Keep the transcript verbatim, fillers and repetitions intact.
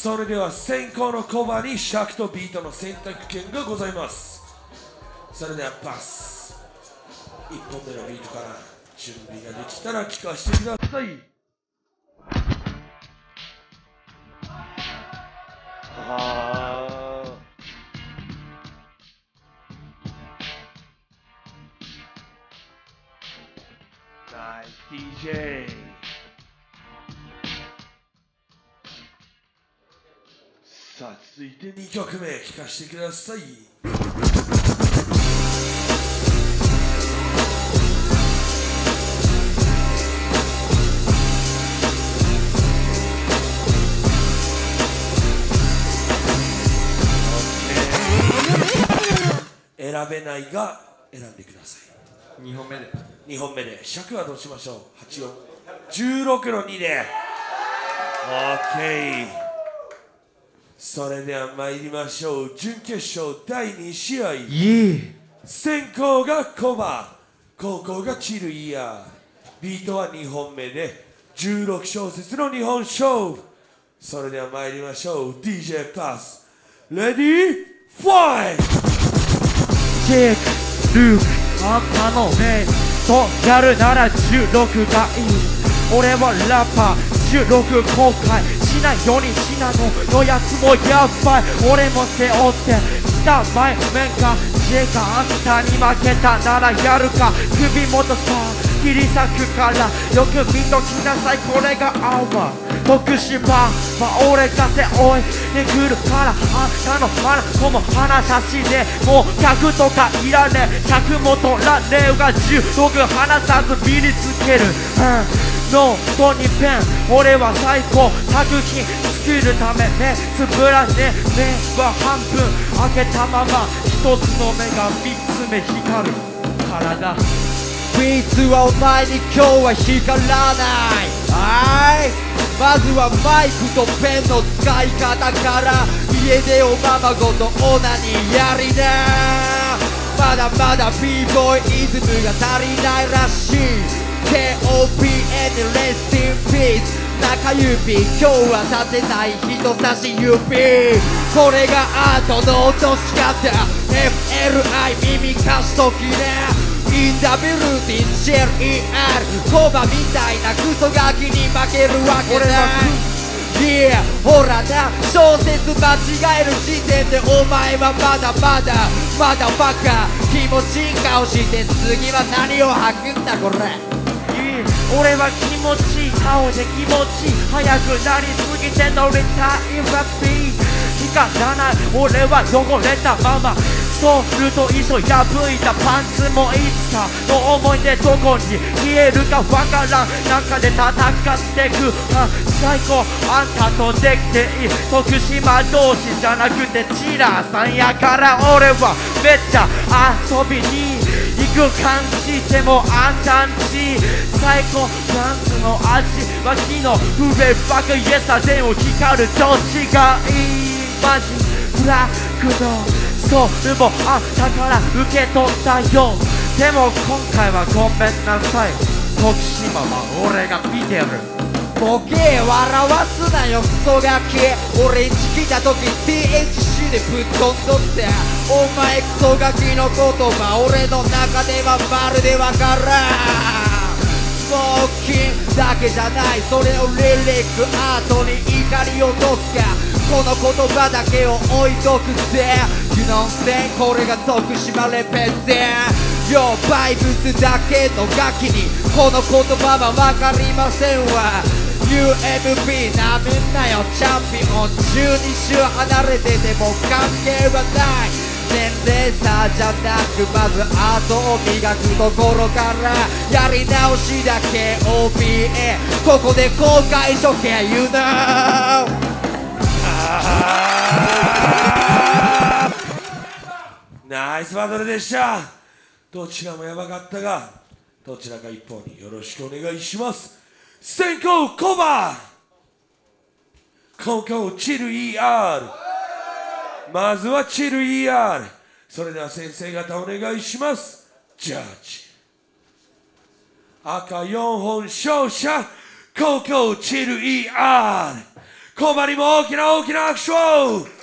それでは先行のコバに尺とビートの選択権がございます。それではパス。いっぽんめのビートから準備ができたら聞かせてください。あーナイス ディージェー。 さあ続いてにきょくめ聞かせてください。選べないが選んでください。 にほんめでにほんめで尺はどうしましょう。はちよんじゅうろくのにで OK。 それでは参りましょう。準決勝だいに試合、先攻がコバ、後攻がチルイヤー。ビートはにほんめでじゅうろく小節のにほん勝負。それでは参りましょう。 ディージェー パスレディーファイト。 チェックルークあんたのメイとやるならじゅうろくがいい。俺はラッパーじゅうろく後悔しないようにしなののやつもやばい。俺も背負ってきた前面か知恵があんたに負けたならやるか。首元さ切り裂くからよく見ときなさい。これが青葉特殊版、まあ、俺が背負いでくるからあんたの花子も花差しでもう客とかいらねえ。百も取らねえがじゅうろく離さず身につける、うんノートにペン。俺は最高作品作るため目つぶらねえ。目は半分開けたまま一つの目が三つ目光る体。 ビーツはお前に今日は光らない。はいまずはマイクとペンの使い方から家でおままごとオナにやりな。まだまだ b ボーイイズムが足りないらしい。ケーオーピーエヌ レスティンピース中指今日は立てない人差し指。これがアートの落とし方 エフエルアイ 耳貸しときね。インダビルーティン ジェルイーアール コバみたいなクソガキに負けるわけない。Yeah ほらな小説間違える時点でお前はまだまだまだバカ。気持ちいい顔して次は何を吐くんだこれ。 俺は気持ちいい顔で気持ちいい早くなりすぎて乗りたいラッピー光らない。俺は汚れたままソールと一緒破いたパンツもいつかの思い出どこに消えるかわからん中で戦ってく、あ最高あんたとできていい。徳島同士じゃなくてチラーさんやから俺はめっちゃ遊びに行く感じ。でもあんたんち最高パンツの味は昨日フレバカイエサデを光る女子がいい。マジブラックのソウルもあんたから受け取ったよ。でも今回はごめんなさい徳島は俺が見てる。 ボケ笑わすなよクソガキ。俺んち来た時 ティーエイチシー でぶっ飛んどってお前クソガキの言葉俺の中ではまるでわからん。スモーキンだけじゃないそれをリリックアートに怒り落とすか。この言葉だけを置いとくぜ You know say これが徳島レペゼン。Yo バイブスだけのガキにこの言葉はわかりませんわ。 ユーエムピー なめんなよチャンピオンじゅうに週離れてても関係はない。年齢差じゃなくまずアートを磨くところからやり直しだけ オーピーエー ここで公開処刑 You know。 ナイスバトルでした。どちらもやばかったがどちらか一方によろしくお願いします。先攻コバ後攻チル イーアール。 まずはチル イーアール。 それでは先生方お願いします。ジャッジ赤よんほん勝者後攻チル イーアール。 コバにも大きな大きな拍手を